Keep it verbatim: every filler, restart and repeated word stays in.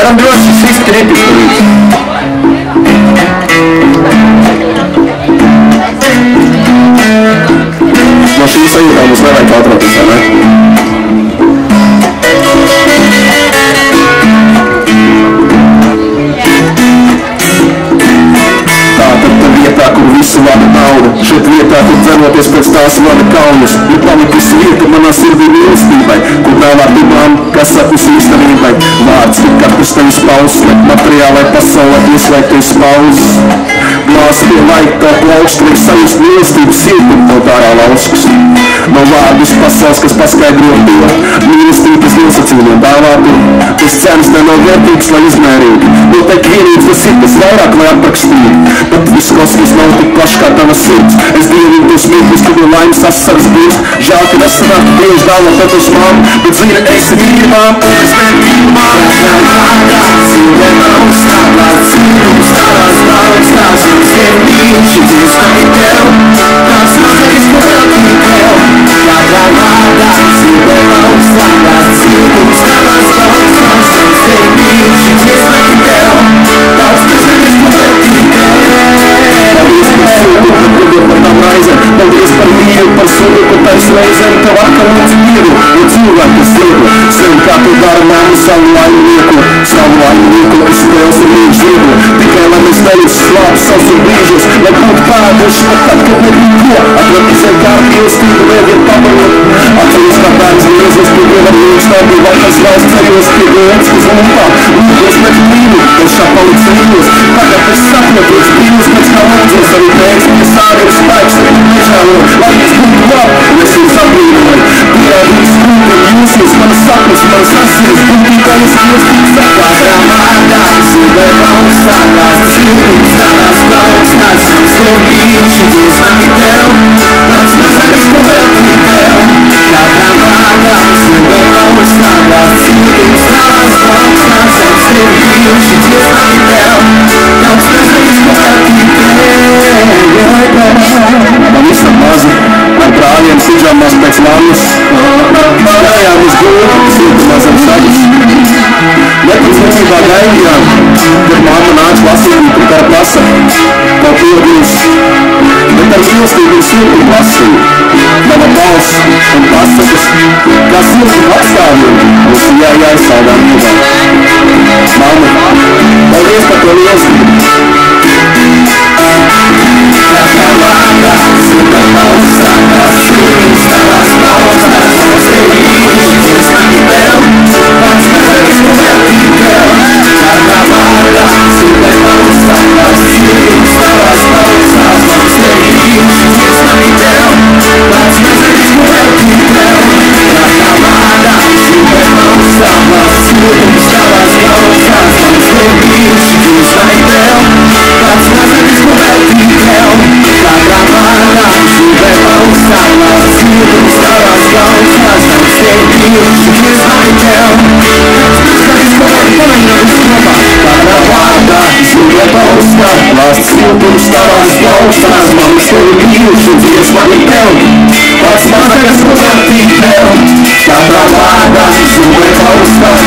Varam droši šis kritiski. No šīs sajūtām mums nevajag atroties, vai ne? Vietā, kur visu vada nauda, šeit vietā, kur dzenoties pēc tās vada kaujas, ir palikusi vieta manā sirdī mīlestībai, kur nav vārdībām, kas sakus īstenībai. Vārds, kur katrs tevis paus, materiālai pasaulē ieslēgties pauzes. Glāzi pie laika, tā plaukstri, sajust mīlestības sirdi, tev tārā lauskas. Nav vārdus pasaules, kas paskaidro to, mīlestības nosacījumiem dāvātu, bez cenas te nav vērtīgs, lai izmērītu. Noteikti vienības tas ir, kas vairāk, lai aprakstītu, bet viss kosmos nav tik plašs kā tava sirds. Es dievinu tos mīkļus, kad no laimes asaras bīst. Žēl, ka nesanāk, ka Dievs dāvā tev mām, bet zini, esi mīļumām, es mīļumām. Paldies par mīlu, par sūdu, ko taisa reizēm tev atkal lūdzu mīlu, un cilvēku ziedu. Sevi kā tu dari mani savu laimnieku, savu laimnieku, es Tevs un mīļš ziedu. Tikai lai mēs tevis slāp savus un brīžus, lai būtu pēduši pat tad, kad nebija ko. Atver zem kā ar mīlestību, vēdiet pabarot. Atceries kā bērns Jēzus, pie Dieva līdz tādi valkas valsts ceļos, pie Dievs, kas lumpā. Lūdos pēc mīlu, tev šā paliks mīlus. Tagad es sapņoties brīvus, pēc kā lūdzos arī teiks, ka sāri ir spēks. Nežēlo, lai es būtu labi, un es jūs apbrīnoju. Pierādījis kūri un jūsīs, manas sapnes, manas asinis, būtīgais mīlestības sakārtā. Vārdā, sīvē augstādās, ciltības tādās plaukstās, slavījušies mani tev, tāds mazāks, ko veltīt tev. Kādā vārdā, sīvē augstādās, ciltības tādās plaukstās, slavījušies mani tev, tāds mazāks, ko veltīt tev. Man visam mazi, ar brāļiem sižāmās pēc mannas, gājām uz gūru, siltumā zem sagas. Neticībā gaidījām, kad mamma nāc lasīt, kur kā prasa, kaut piedīs, bet ar mīlestību un siltumu lasīju. Tava balss un pasakas, kā siltumu apstāvjumi, mums ir jāiesaudā mūžā. Mamma, paldies par to mīlestību. Lāsts siltums tavās plaukstās, mamas tevi mīluši, Dievs mani tev, pats mazākas, ko veltīt tev. Tādā vārdā, sūvē augstās,